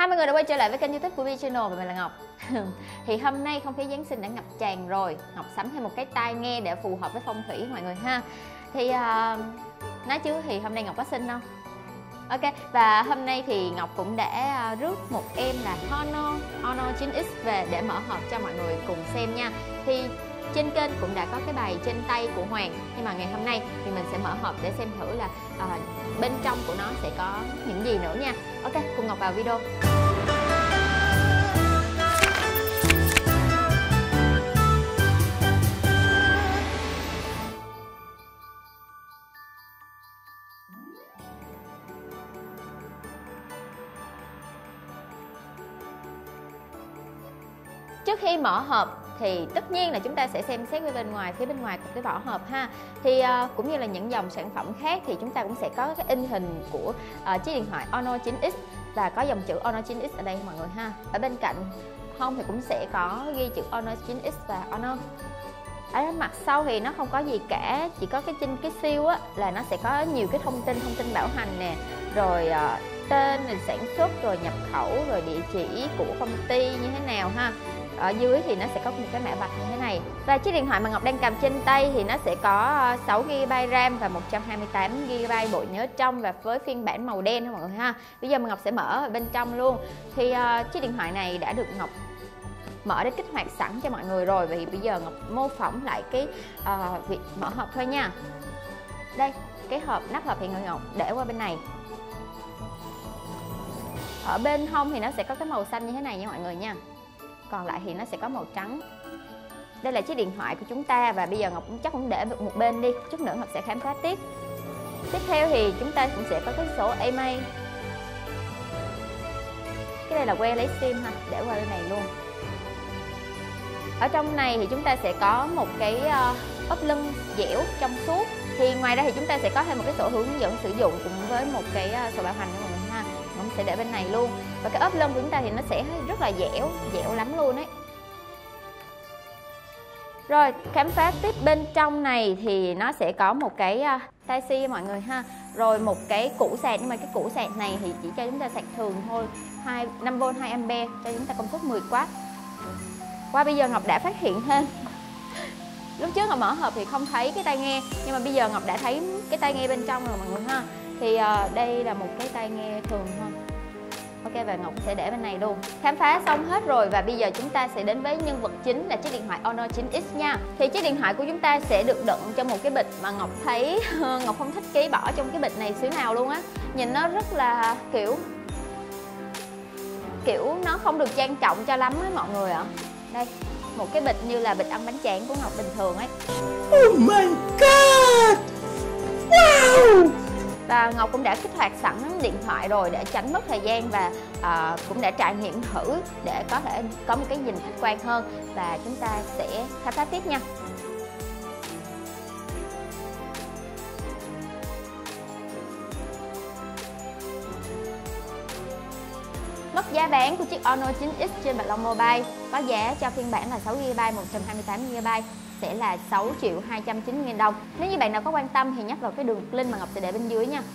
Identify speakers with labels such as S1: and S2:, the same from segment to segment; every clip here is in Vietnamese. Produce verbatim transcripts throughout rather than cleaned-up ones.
S1: Hai mọi người đã quay trở lại với kênh YouTube của Vi Channel và mình là Ngọc. Thì hôm nay không khí Giáng sinh đã ngập tràn rồi, Ngọc sắm thêm một cái tai nghe để phù hợp với phong thủy mọi người ha. Thì uh, nói chứ thì hôm nay Ngọc có sinh không? Ok, và hôm nay thì Ngọc cũng đã uh, rước một em là Honor Honor chín x về để mở hộp cho mọi người cùng xem nha. Thì trên kênh cũng đã có cái bài trên tay của Hoàng, nhưng mà ngày hôm nay thì mình sẽ mở hộp để xem thử là uh, bên trong của nó sẽ có những gì nữa nha. Ok, cùng Ngọc vào video. Trước khi mở hộp thì tất nhiên là chúng ta sẽ xem xét với bên ngoài, phía bên ngoài của cái vỏ hộp ha. Thì uh, cũng như là những dòng sản phẩm khác thì chúng ta cũng sẽ có cái in hình của uh, chiếc điện thoại Honor chín x và có dòng chữ Honor chín x ở đây mọi người ha. Ở bên cạnh hông thì cũng sẽ có ghi chữ Honor chín x và Honor. Ở mặt sau thì nó không có gì cả, chỉ có cái trên cái siêu á là nó sẽ có nhiều cái thông tin, thông tin bảo hành nè, rồi uh, tên, rồi sản xuất, rồi nhập khẩu, rồi địa chỉ của công ty như thế nào ha. Ở dưới thì nó sẽ có một cái mã vạch như thế này. Và chiếc điện thoại mà Ngọc đang cầm trên tay thì nó sẽ có sáu gi ga bai RAM và một trăm hai mươi tám gi ga bai bộ nhớ trong, và với phiên bản màu đen đó mọi người ha. Bây giờ mà Ngọc sẽ mở ở bên trong luôn. Thì uh, chiếc điện thoại này đã được Ngọc mở để kích hoạt sẵn cho mọi người rồi. Vì bây giờ Ngọc mô phỏng lại cái uh, việc mở hộp thôi nha. Đây, cái hộp, nắp hộp thì người Ngọc để qua bên này. Ở bên hông thì nó sẽ có cái màu xanh như thế này nha mọi người nha. Còn lại thì nó sẽ có màu trắng. Đây là chiếc điện thoại của chúng ta. Và bây giờ Ngọc cũng chắc cũng để một bên đi, chút nữa Ngọc sẽ khám phá tiếp. Tiếp theo thì chúng ta cũng sẽ có cái sổ a em i. Cái này là que lấy sim ha, để qua bên này luôn. Ở trong này thì chúng ta sẽ có một cái uh, ốp lưng dẻo trong suốt. Thì ngoài ra thì chúng ta sẽ có thêm một cái sổ hướng dẫn sử dụng cùng với một cái uh, sổ bảo hành của mình ha. Mình sẽ để bên này luôn. Và cái ốp lưng của chúng ta thì nó sẽ rất là dẻo, dẻo lắm luôn ấy. Rồi, khám phá tiếp bên trong này thì nó sẽ có một cái uh, Type-C mọi người ha. Rồi một cái củ sạc, nhưng mà cái củ sạc này thì chỉ cho chúng ta sạc thường thôi, năm vôn hai am cho chúng ta công suất mười oát. Qua bây giờ Ngọc đã phát hiện thêm. Lúc trước Ngọc mở hộp thì không thấy cái tai nghe, nhưng mà bây giờ Ngọc đã thấy cái tai nghe bên trong rồi mọi người ha. Thì uh, đây là một cái tai nghe thường thôi. Ok, và Ngọc sẽ để bên này luôn. Khám phá xong hết rồi và bây giờ chúng ta sẽ đến với nhân vật chính là chiếc điện thoại Honor chín x nha. Thì chiếc điện thoại của chúng ta sẽ được đựng trong một cái bịch mà Ngọc thấy Ngọc không thích cái bỏ trong cái bịch này xíu nào luôn á. Nhìn nó rất là kiểu kiểu nó không được trang trọng cho lắm á mọi người ạ. Đây, một cái bịch như là bịch ăn bánh tráng của Ngọc bình thường ấy.
S2: Oh my god! Wow!
S1: Và Ngọc cũng đã kích hoạt sẵn điện thoại rồi để tránh mất thời gian, và uh, cũng đã trải nghiệm thử để có thể có một cái nhìn khách quan hơn. Và chúng ta sẽ khám phá tiếp nha. Mức giá bán của chiếc Honor chín x trên Bạch Long Mobile có giá cho phiên bản là sáu gi ga bai một trăm hai mươi tám gi ga bai sẽ là sáu triệu hai trăm chín mươi nghìn đồng. Nếu như bạn nào có quan tâm thì nhấp vào cái đường link mà Ngọc sẽ để bên dưới nha.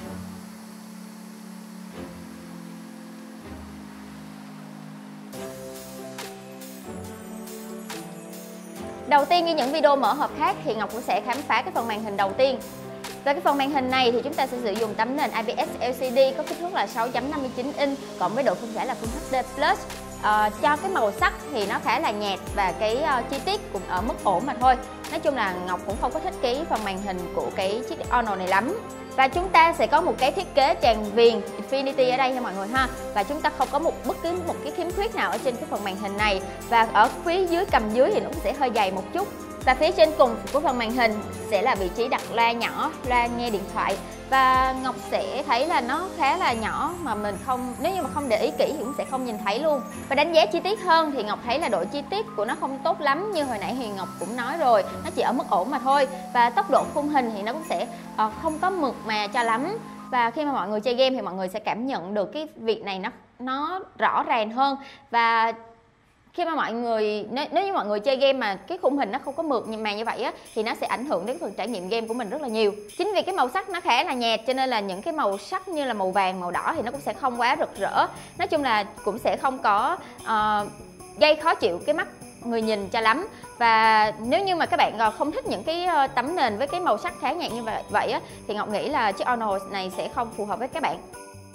S1: Đầu tiên như những video mở hộp khác thì Ngọc cũng sẽ khám phá cái phần màn hình đầu tiên. Và cái phần màn hình này thì chúng ta sẽ sử dụng tấm nền i pê ét lờ xê đê có kích thước là sáu chấm năm mươi chín inch cộng với độ phân giải là Full hát đê plus. Uh, cho cái màu sắc thì nó khá là nhạt và cái uh, chi tiết cũng ở mức ổn mà thôi. Nói chung là Ngọc cũng không có thích cái phần màn hình của cái chiếc Honor này lắm. Và chúng ta sẽ có một cái thiết kế tràn viền Infinity ở đây nha mọi người ha. Và chúng ta không có một bất cứ một cái khiếm khuyết nào ở trên cái phần màn hình này. Và ở phía dưới cầm dưới thì nó cũng sẽ hơi dày một chút. Và phía trên cùng của phần màn hình sẽ là vị trí đặt loa nhỏ, loa nghe điện thoại. Và Ngọc sẽ thấy là nó khá là nhỏ mà mình không, nếu như mà không để ý kỹ thì cũng sẽ không nhìn thấy luôn. Và đánh giá chi tiết hơn thì Ngọc thấy là độ chi tiết của nó không tốt lắm, như hồi nãy thì Ngọc cũng nói rồi, nó chỉ ở mức ổn mà thôi. Và tốc độ khung hình thì nó cũng sẽ uh, không có mượt mà cho lắm. Và khi mà mọi người chơi game thì mọi người sẽ cảm nhận được cái việc này nó nó rõ ràng hơn. Và Khi mà mọi người nếu, nếu như mọi người chơi game mà cái khung hình nó không có mượt màng như vậy á, thì nó sẽ ảnh hưởng đến phần trải nghiệm game của mình rất là nhiều. Chính vì cái màu sắc nó khá là nhạt cho nên là những cái màu sắc như là màu vàng, màu đỏ thì nó cũng sẽ không quá rực rỡ. Nói chung là cũng sẽ không có uh, gây khó chịu cái mắt người nhìn cho lắm. Và nếu như mà các bạn không thích những cái tấm nền với cái màu sắc khá nhạt như vậy, vậy á, thì Ngọc nghĩ là chiếc Ono này sẽ không phù hợp với các bạn.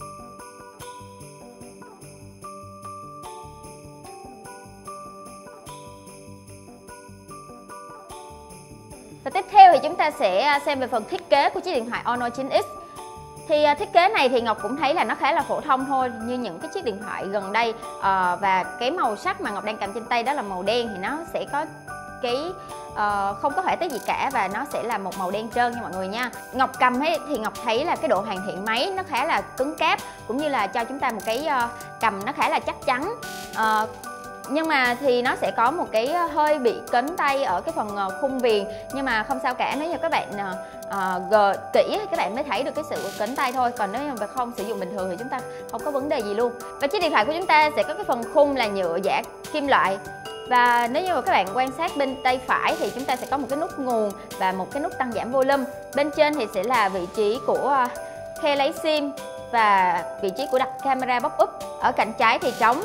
S1: Và tiếp theo thì chúng ta sẽ xem về phần thiết kế của chiếc điện thoại Ono chín X. Thì thiết kế này thì Ngọc cũng thấy là nó khá là phổ thông thôi, như những cái chiếc điện thoại gần đây. à, Và cái màu sắc mà Ngọc đang cầm trên tay đó là màu đen, thì nó sẽ có cái uh, không có họa tiết gì cả, và nó sẽ là một màu đen trơn nha mọi người nha. Ngọc cầm ấy thì Ngọc thấy là cái độ hoàn thiện máy nó khá là cứng cáp, cũng như là cho chúng ta một cái uh, cầm nó khá là chắc chắn. uh, Nhưng mà thì nó sẽ có một cái hơi bị cấn tay ở cái phần khung viền, nhưng mà không sao cả, nếu như các bạn uh, gờ kỹ các bạn mới thấy được cái sự cấn tay thôi, còn nếu như không sử dụng bình thường thì chúng ta không có vấn đề gì luôn. Và chiếc điện thoại của chúng ta sẽ có cái phần khung là nhựa giả kim loại. Và nếu như mà các bạn quan sát bên tay phải thì chúng ta sẽ có một cái nút nguồn và một cái nút tăng giảm volume. Bên trên thì sẽ là vị trí của uh, khe lấy sim và vị trí của đặt camera pop-up. Ở cạnh trái thì trống.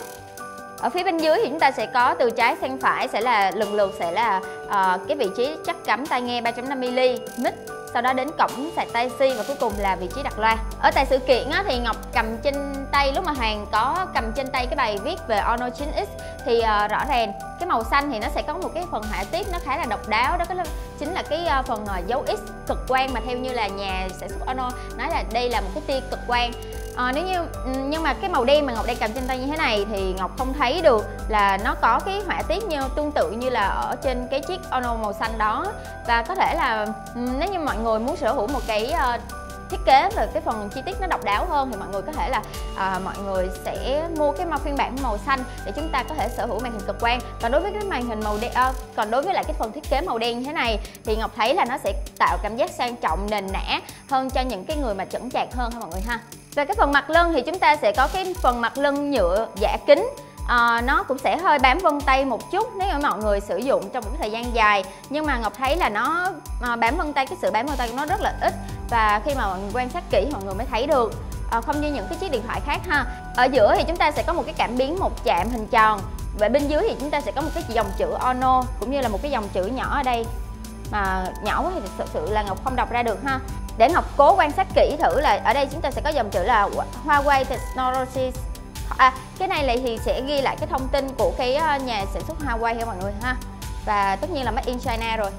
S1: Ở phía bên dưới thì chúng ta sẽ có từ trái sang phải sẽ là lần lượt sẽ là uh, cái vị trí chắc cắm tai nghe ba chấm năm mi-li-mét, mic, sau đó đến cổng sạc Type C và cuối cùng là vị trí đặt loa. Ở tại sự kiện á, thì Ngọc cầm trên tay, lúc mà Hoàng có cầm trên tay cái bài viết về Ono chín X thì uh, rõ ràng cái màu xanh thì nó sẽ có một cái phần họa tiết nó khá là độc đáo, đó chính là cái uh, phần uh, dấu X cực quang, mà theo như là nhà sản xuất Ono nói là đây là một cái tia cực quang. À, nếu như nhưng mà cái màu đen mà Ngọc đang cầm trên tay như thế này thì Ngọc không thấy được là nó có cái họa tiết như tương tự như là ở trên cái chiếc Ono màu xanh đó. Và có thể là nếu như mọi người muốn sở hữu một cái uh, thiết kế về cái phần chi tiết nó độc đáo hơn thì mọi người có thể là uh, mọi người sẽ mua cái phiên bản màu xanh để chúng ta có thể sở hữu màn hình cực quang. Còn đối với cái màn hình màu đen, uh, còn đối với lại cái phần thiết kế màu đen như thế này thì Ngọc thấy là nó sẽ tạo cảm giác sang trọng, nền nã hơn cho những cái người mà chững chạc hơn ha mọi người ha. Về cái phần mặt lưng thì chúng ta sẽ có cái phần mặt lưng nhựa giả kính. À, nó cũng sẽ hơi bám vân tay một chút nếu mà mọi người sử dụng trong một cái thời gian dài, nhưng mà Ngọc thấy là nó à, bám vân tay, cái sự bám vân tay của nó rất là ít, và khi mà mọi người quan sát kỹ mọi người mới thấy được, à, không như những cái chiếc điện thoại khác ha. Ở giữa thì chúng ta sẽ có một cái cảm biến một chạm hình tròn, và bên dưới thì chúng ta sẽ có một cái dòng chữ Ono cũng như là một cái dòng chữ nhỏ ở đây mà nhỏ quá thì thực sự là Ngọc không đọc ra được ha. Để Ngọc cố quan sát kỹ thử là ở đây chúng ta sẽ có dòng chữ là Huawei Technologies. À, cái này lại thì sẽ ghi lại cái thông tin của cái nhà sản xuất Huawei ha mọi người ha. Và tất nhiên là made in China rồi.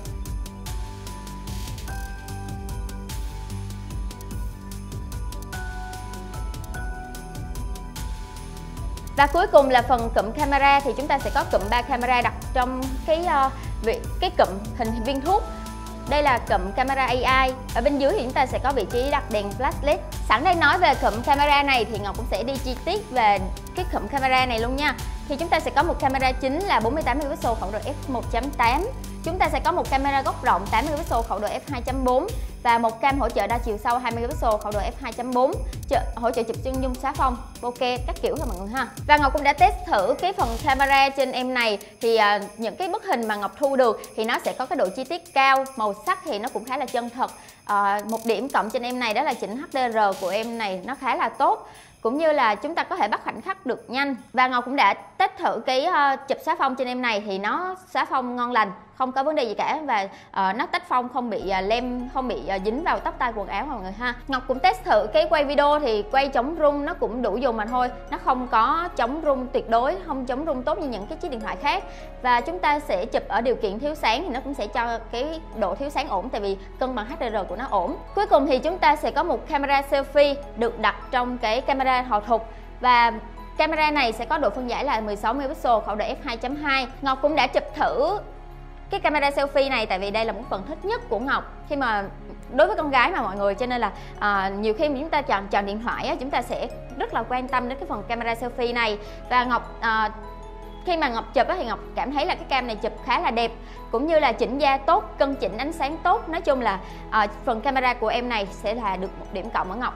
S1: Và cuối cùng là phần cụm camera, thì chúng ta sẽ có cụm ba camera đặt trong cái uh, cái cụm hình viên thuốc. Đây là cụm camera a i. Ở bên dưới thì chúng ta sẽ có vị trí đặt đèn flashlight. Sẵn đây nói về cụm camera này thì Ngọc cũng sẽ đi chi tiết về cái cụm camera này luôn nha. Thì chúng ta sẽ có một camera chính là bốn mươi tám megapixel khẩu độ f một chấm tám. Chúng ta sẽ có một camera góc rộng tám megapixel khẩu độ f hai chấm bốn và một cam hỗ trợ đa chiều sâu hai megapixel khẩu độ f hai chấm bốn, hỗ trợ chụp chân dung xóa phông, bokeh các kiểu thôi mọi người ha. Và Ngọc cũng đã test thử cái phần camera trên em này thì uh, những cái bức hình mà Ngọc thu được thì nó sẽ có cái độ chi tiết cao, màu sắc thì nó cũng khá là chân thật. Uh, một điểm cộng trên em này đó là chỉnh H D R của em này nó khá là tốt, cũng như là chúng ta có thể bắt khoảnh khắc được nhanh. Và Ngọc cũng đã test thử cái uh, chụp xóa phông trên em này thì nó xóa phông ngon lành, không có vấn đề gì cả, và uh, nó tách phông không bị uh, lem, không bị uh, dính vào tóc tai quần áo mọi người ha. Ngọc cũng test thử cái quay video thì quay chống rung nó cũng đủ dùng mà thôi, nó không có chống rung tuyệt đối, không chống rung tốt như những cái chiếc điện thoại khác. Và chúng ta sẽ chụp ở điều kiện thiếu sáng thì nó cũng sẽ cho cái độ thiếu sáng ổn, tại vì cân bằng H D R của nó ổn. Cuối cùng thì chúng ta sẽ có một camera selfie được đặt trong cái camera hậu thục, và camera này sẽ có độ phân giải là mười sáu megapixel khẩu độ f hai chấm hai. Ngọc cũng đã chụp thử cái camera selfie này tại vì đây là một phần thích nhất của Ngọc khi mà đối với con gái mà mọi người, cho nên là à, nhiều khi mà chúng ta chọn chọn điện thoại á, chúng ta sẽ rất là quan tâm đến cái phần camera selfie này. Và Ngọc à, khi mà Ngọc chụp á, thì Ngọc cảm thấy là cái cam này chụp khá là đẹp, cũng như là chỉnh da tốt, cân chỉnh ánh sáng tốt. Nói chung là à, phần camera của em này sẽ là được một điểm cộng ở Ngọc.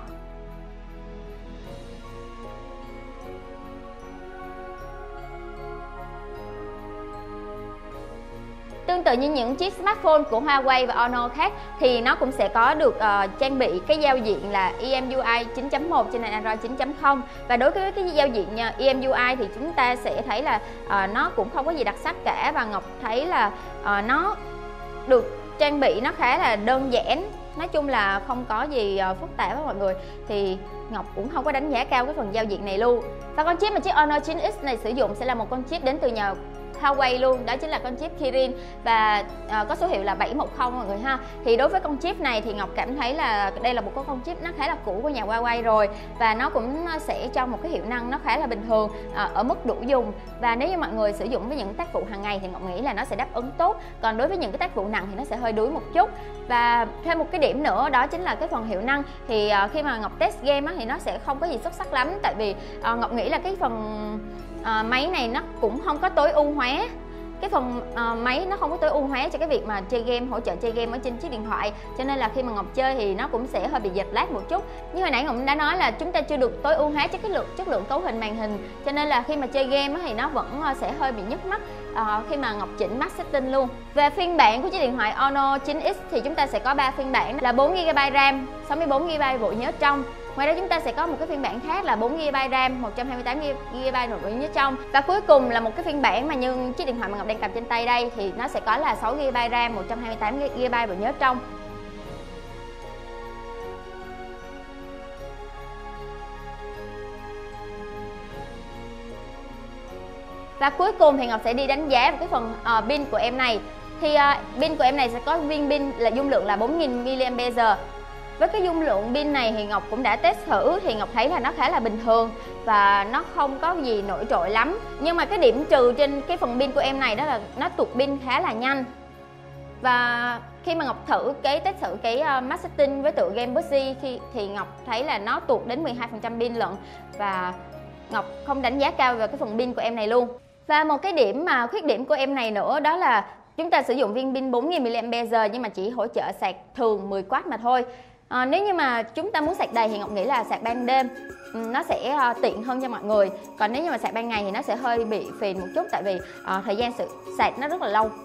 S1: Tương tự như những chiếc smartphone của Huawei và Honor khác thì nó cũng sẽ có được uh, trang bị cái giao diện là e em u i chín chấm một trên nền Android chín chấm không. Và đối với cái giao diện e em u i thì chúng ta sẽ thấy là uh, nó cũng không có gì đặc sắc cả, và Ngọc thấy là uh, nó được trang bị nó khá là đơn giản. Nói chung là không có gì uh, phức tạp với mọi người, thì Ngọc cũng không có đánh giá cao cái phần giao diện này luôn. Và con chip mà chiếc Honor chín X này sử dụng sẽ là một con chip đến từ nhà Huawei luôn, đó chính là con chip Kirin, và uh, có số hiệu là bảy một không mọi người ha. Thì đối với con chip này thì Ngọc cảm thấy là đây là một con chip nó khá là cũ của nhà Huawei rồi, và nó cũng sẽ cho một cái hiệu năng nó khá là bình thường uh, ở mức đủ dùng. Và nếu như mọi người sử dụng với những tác vụ hàng ngày thì Ngọc nghĩ là nó sẽ đáp ứng tốt, còn đối với những cái tác vụ nặng thì nó sẽ hơi đuối một chút. Và thêm một cái điểm nữa đó chính là cái phần hiệu năng, thì uh, khi mà Ngọc test game á, thì nó sẽ không có gì xuất sắc lắm, tại vì uh, Ngọc nghĩ là cái phần À, máy này nó cũng không có tối ưu hóa. Cái phần à, máy nó không có tối ưu hóa cho cái việc mà chơi game, hỗ trợ chơi game ở trên chiếc điện thoại, cho nên là khi mà Ngọc chơi thì nó cũng sẽ hơi bị dệt lag một chút. Như hồi nãy Ngọc đã nói là chúng ta chưa được tối ưu hóa cho cái lượng chất lượng cấu hình màn hình, cho nên là khi mà chơi game thì nó vẫn sẽ hơi bị nhức mắt à, khi mà Ngọc chỉnh max setting luôn. Về phiên bản của chiếc điện thoại Honor chín X thì chúng ta sẽ có ba phiên bản là bốn gi ga bai RAM, sáu mươi bốn gi ga bai bộ nhớ trong. Ngoài ra chúng ta sẽ có một cái phiên bản khác là bốn gi ga bai RAM, một trăm hai mươi tám gi ga bai nội bộ nhớ trong. Và cuối cùng là một cái phiên bản mà như chiếc điện thoại mà Ngọc đang cầm trên tay đây thì nó sẽ có là sáu gi ga bai RAM, một trăm hai mươi tám gi ga bai bộ nhớ trong. Và cuối cùng thì Ngọc sẽ đi đánh giá về cái phần uh, pin của em này. Thì uh, pin của em này sẽ có viên pin là dung lượng là bốn nghìn mi li am pe giờ. Với cái dung lượng pin này thì Ngọc cũng đã test thử, thì Ngọc thấy là nó khá là bình thường và nó không có gì nổi trội lắm. Nhưng mà cái điểm trừ trên cái phần pin của em này đó là nó tuột pin khá là nhanh. Và khi mà Ngọc thử cái test thử cái uh, max setting với tựa game pê u bê giê thì, thì Ngọc thấy là nó tuột đến mười hai phần trăm pin lận, và Ngọc không đánh giá cao về cái phần pin của em này luôn. Và một cái điểm mà khuyết điểm của em này nữa đó là chúng ta sử dụng viên pin bốn nghìn mi li am pe giờ nhưng mà chỉ hỗ trợ sạc thường mười oát mà thôi. À, nếu như mà chúng ta muốn sạc đầy thì Ngọc nghĩ là sạc ban đêm nó sẽ uh, tiện hơn cho mọi người. Còn nếu như mà sạc ban ngày thì nó sẽ hơi bị phiền một chút, tại vì uh, thời gian sự sạc nó rất là lâu.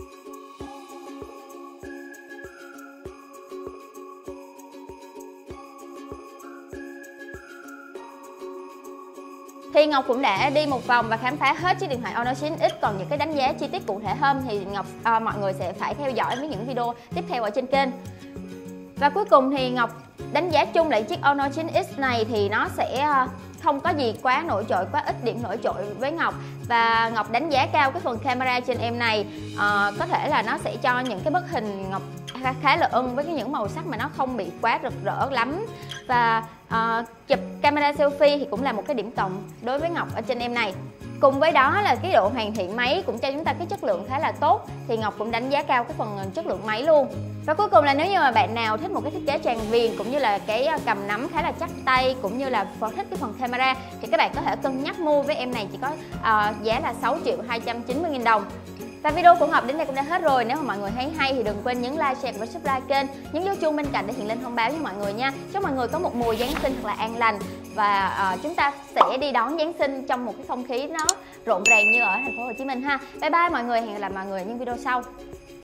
S1: Thì Ngọc cũng đã đi một vòng và khám phá hết chiếc điện thoại Honor chín X. Còn những cái đánh giá chi tiết cụ thể hơn thì Ngọc uh, mọi người sẽ phải theo dõi với những video tiếp theo ở trên kênh. Và cuối cùng thì Ngọc đánh giá chung lại chiếc Honor chín X này thì nó sẽ không có gì quá nổi trội, quá ít điểm nổi trội với Ngọc. Và Ngọc đánh giá cao cái phần camera trên em này. à, Có thể là nó sẽ cho những cái bức hình Ngọc khá là ưng với những màu sắc mà nó không bị quá rực rỡ lắm. Và à, chụp camera selfie thì cũng là một cái điểm cộng đối với Ngọc ở trên em này. Cùng với đó là cái độ hoàn thiện máy cũng cho chúng ta cái chất lượng khá là tốt, thì Ngọc cũng đánh giá cao cái phần chất lượng máy luôn. Và cuối cùng là nếu như mà bạn nào thích một cái thiết kế tràn viền cũng như là cái cầm nắm khá là chắc tay, cũng như là thích cái phần camera thì các bạn có thể cân nhắc mua với em này, chỉ có uh, giá là sáu triệu hai trăm chín mươi nghìn đồng. Và video của Ngọc đến đây cũng đã hết rồi. Nếu mà mọi người thấy hay thì đừng quên nhấn like, share và subscribe kênh, nhấn dấu chuông bên cạnh để hiện lên thông báo với mọi người nha. Chúc mọi người có một mùa Giáng sinh thật là an lành, và uh, chúng ta sẽ đi đón Giáng sinh trong một cái không khí nó rộn ràng như ở thành phố Hồ Chí Minh ha. Bye bye mọi người, hẹn gặp lại mọi người ở những video sau.